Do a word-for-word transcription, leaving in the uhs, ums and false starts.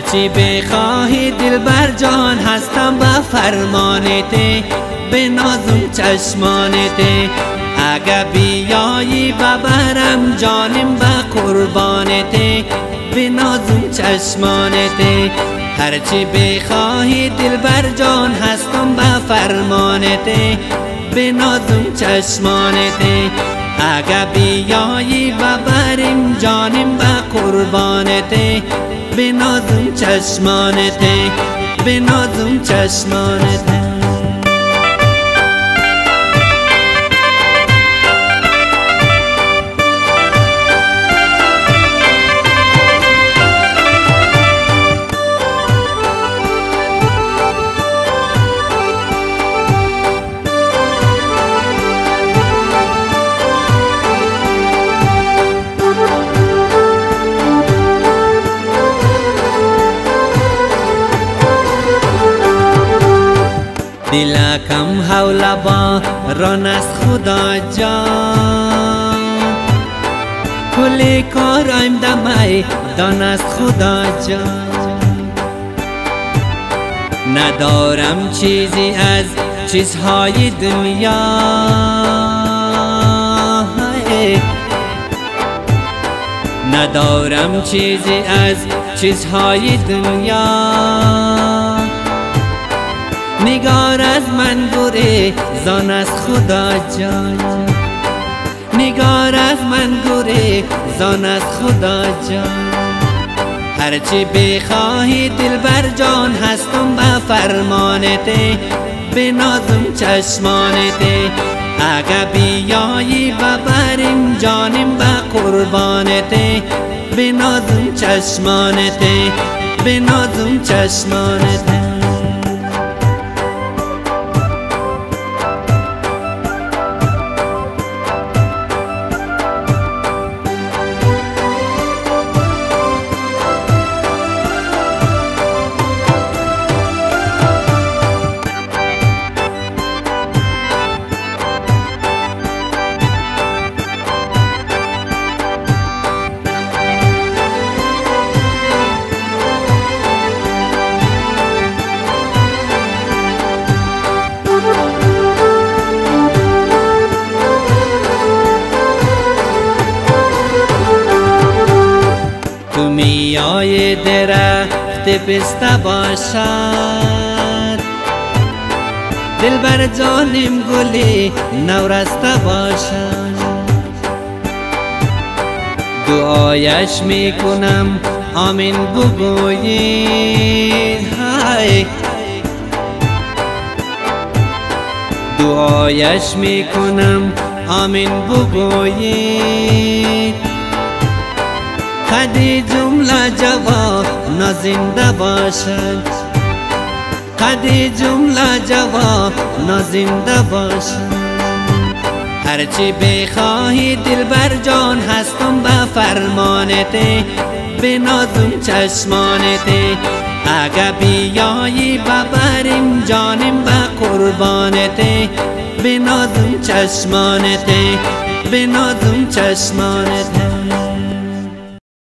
هرچی بخواهی دلبر جان هستم با فرمانت، به نازم چشمانت. اگه بیایی ببرم جانم با قربانت، به نازم چشمانت. هرچی بخواهی دلبر جان هستم با فرمانت، به نازم چشمانت. اگه بیایی ببرم جانم با قربانت، به نازم چشمانت، به نازم چشمانت. دلکم حول با ران است خدا جان، کل کارم دمی دان است خدا جان. ندارم چیزی از چیزهای دنیا، ندارم چیزی از چیزهای دنیا. نگار از من گوره زان است خدا جان، نگار از من گوره زان است خدا جان. هرچی بخواهی دلبر جان هستم با فرمانت، به نازم چشمانت. اگه بیایی ببرم جانم با قربانت، به نازم چشمانت، به نازم چشمانت. تو میای درخت پسته باشد، دلبر جانم گلی نورسته باشد. دعایش میکنم آمین بگویید، های دعایش میکنم آمین بگویید. قدی جمله جواب نازنده باشد، قدی جمله جواب نازنده باشد. هرچی بخواهی دلبر جان هستم با فرمانت، به نازم چشمانت. اگه بیایی ببرم جانم با قربانت، به نازم چشمانت، به نازم چشمانت.